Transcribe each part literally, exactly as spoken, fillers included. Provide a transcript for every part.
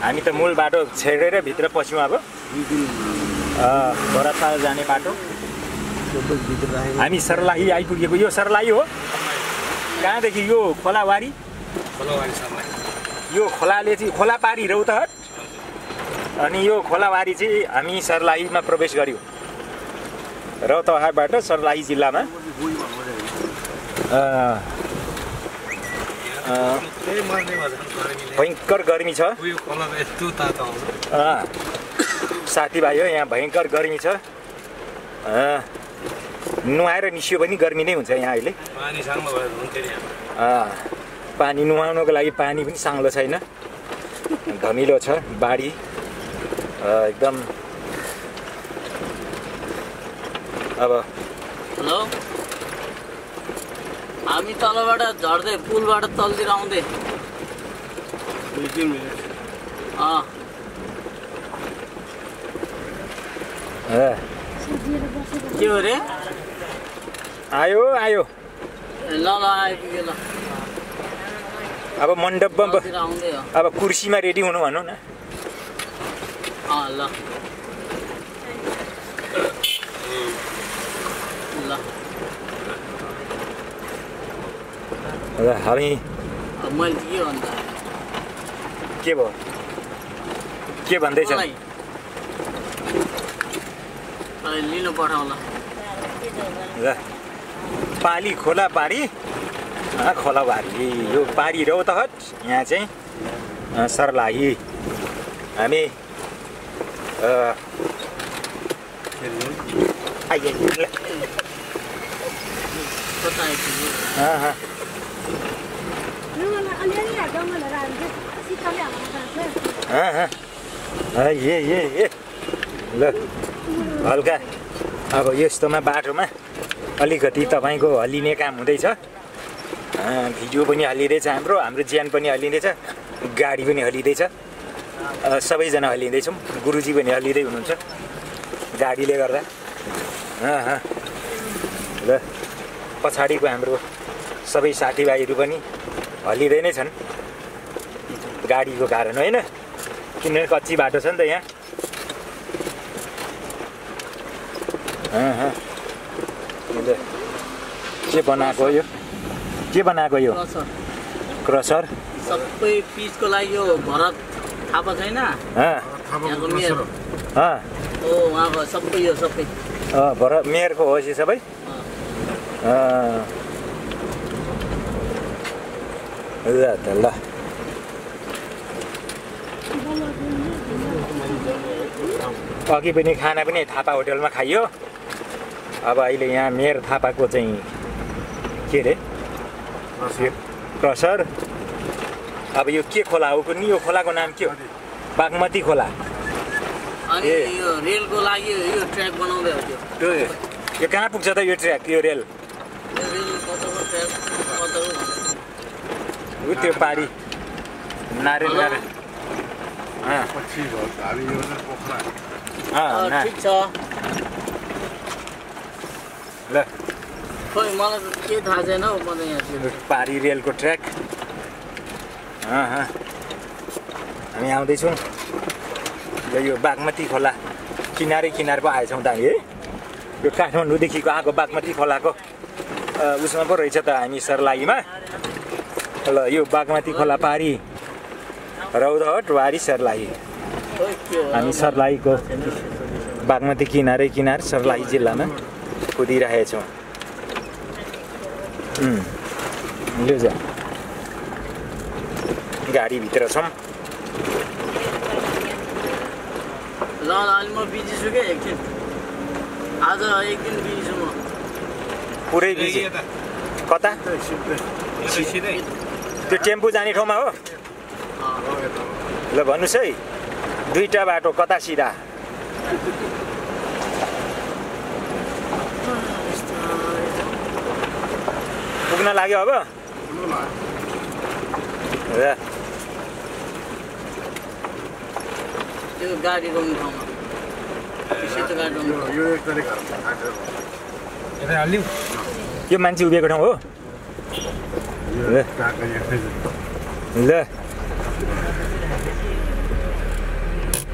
हामी त मूल बाटो छेडेर भित्र पस्यौँ अब बराथाल जाने बाटो हामी सर्लाही आइपुगेको यो सर्लाही हो कहाँदेखि यो खोलावारी यो खोलाले चाहिँ खोला पारी रौतहट अनि यो खोलावारी चाहिँ हामी सर्लाहीमा प्रवेश गर्यौँ रौतहटबाट सर्लाही जिल्लामा भयङ्कर गर्मी छ साथीभाइ हो यहाँ भयङ्कर गर्मी छ नुहाएर निस्यो पनि गर्मी नै हुन्छ यहाँ अहिले पानी नुहाउनको लागि पानी पनि साङ्लो छैन धमिलो छ बाढी एकदम अब हेलो हामी तलबाट झर्दै पुलबाट तलतिर आउँदै के हो रे आयो आयो ल ल आइपुग्यो ल अब मण्डपमा अब कुर्सीमा रेडी हुनु भनौँ न ल ल हामी मैले के भन्दा के भयो के भन्दैछ लिनु पठाउला ल पाली खोला पारी खोलाबारी यो पारी रौतहट यहाँ चाहिँ सर्लाही हामी ए ए ए ल हल्का अब यस्तोमा बाटोमा अलिकति तपाईँको हल्लिने काम हुँदैछ भिडियो पनि हल्लिँदैछ हाम्रो हाम्रो ज्यान पनि हल्लिँदैछ गाडी पनि हल्लिँदैछ सबैजना हल्लिँदैछौँ गुरुजी पनि हल्लिँदै हुनुहुन्छ गाडीले गर्दा ल पछाडिको हाम्रो सबै साथीभाइहरू पनि हल्लिँदै नै छन् गाडीको कारण होइन किनभने कच्ची बाटो छ नि त यहाँ के बनाएको यो के बनाएको यो क्रसर सबै पिचको लागि यो भरत थापा छैन यहाँको मेयर हो उहाँको सबै यो सबै भरत मेयरको हो यो सबै ल त ल अघि पनि खाना पनि थापा होटलमा खाइयो अब अहिले यहाँ मेयर थापाको चाहिँ के अरे क्रसर अब यो के खोला हो कुनै यो खोलाको नाम के हो बागमती खोला अनि यो रेलको लागि यो ट्र्याक बनाउँदै हो त्यो यो कहाँ पुग्छ त यो ट्र्याक यो रेल त्यो पारी नारेल नारेल ठिक छ ल खोइ मलाई त के थाहा छैन हौ म त यहाँ पारी रेलको ट्र्याक हामी आउँदैछौँ र यो बागमती खोला किनारै किनार पो आएछौँ त हामी है यो काठमाडौँदेखिको आएको बागमती खोलाको उसमा पो रहेछ त हामी सर्लाहीमा ल यो बागमती खोला पारी रौतहट वारी सर्लाही हामी सर्लाहीको बागमती किनारै किनार सर्लाही जिल्लामा कुदिरहेछौँ लु जा गाडीभित्र छौँ ल ल अहिले म बिजी छु क्या एकछिन आज एक दिन बिजी छु म पुरै बिजी कता त्यो टेम्पो जाने ठाउँमा हो ल भन्नुहोस् है दुईवटा बाटो कता सिधा पुग्न लाग्यो अब त्यो गाडी रोक्ने ठाउँमा यो मान्छे उभिएको ठाउँ हो ल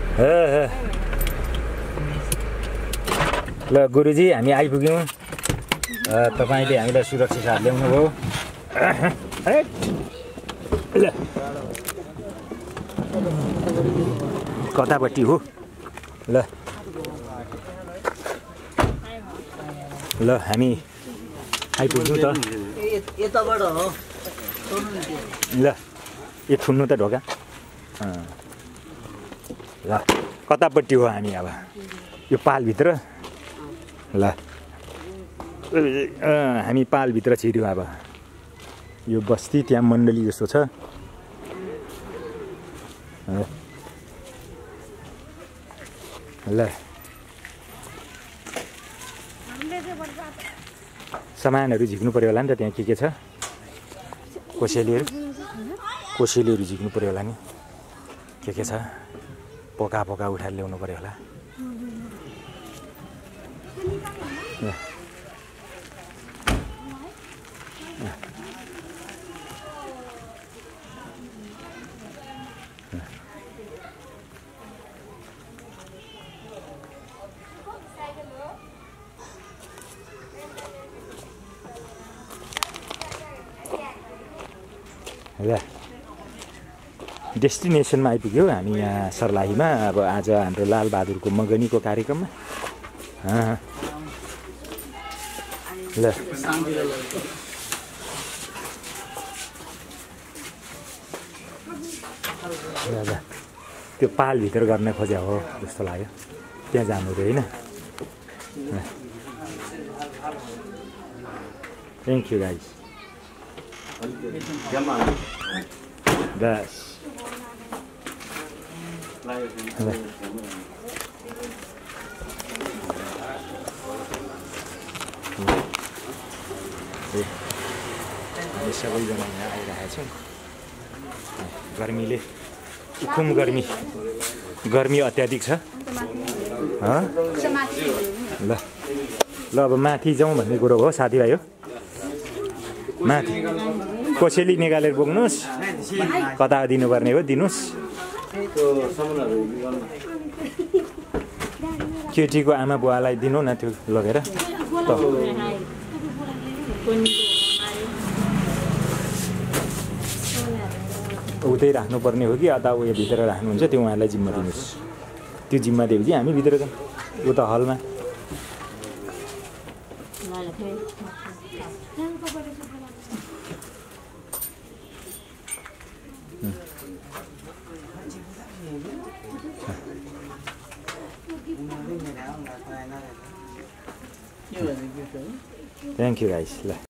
ल गुरुजी हामी आइपुग्यौँ तपाईँले हामीलाई सुरक्षा साथ ल्याउनु भयो ल कतापट्टि हो ल ल हामी आइपुग्यौँ त यताबाट हो ल यो थुन्नु त ढोका ल कतापट्टि हो हामी अब यो पालभित्र ल हामी पालभित्र छिर्यौँ अब यो बस्ती त्यहाँ मण्डली जस्तो छ ल सामानहरू झिक्नु पर्यो होला नि त त्यहाँ के के छ कोसेलीहरू कोसेलीहरू झिक्नु पर्यो होला नि के के छ पोका पोका उठाएर ल्याउनु पर्यो होला ल डेस्टिनेसनमा आइपुग्यो हामी यहाँ सर्लाहीमा अब आज हाम्रो लालबहादुरको मगनीको कार्यक्रममा ल ल त्यो पालभित्र गर्न खोजे हो जस्तो लाग्यो त्यहाँ जानु थियो होइन थ्याङ्क यू गाइज बस सबैजना यहाँ आइरहेका छौँ गर्मीले उखुम गर्मी गर्मी अत्याधिक छ ल ल अब माथि जाउँ भन्ने कुरो हो साथीभाइ हो माथि कोसेली निकालेर बोक्नुहोस् कता दिनुपर्ने हो दिनुहोस् केटीको आमा बुवालाई दिनु न त्यो लगेर उतै राख्नुपर्ने हो कि अथवा उयो भित्र राख्नुहुन्छ त्यो उहाँलाई जिम्मा दिनुहोस् त्यो जिम्मा दिएपछि हामी भित्र जाउँ यो त हलमा थ्याङ्क यू गाइस ल